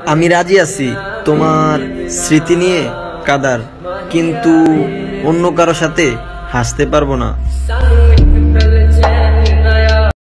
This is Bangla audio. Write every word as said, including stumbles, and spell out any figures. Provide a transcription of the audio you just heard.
আমি রাজি আছি তোমার স্মৃতি নিয়ে কাদার, কিন্তু অন্য কারো সাথে হাসতে পারবো না।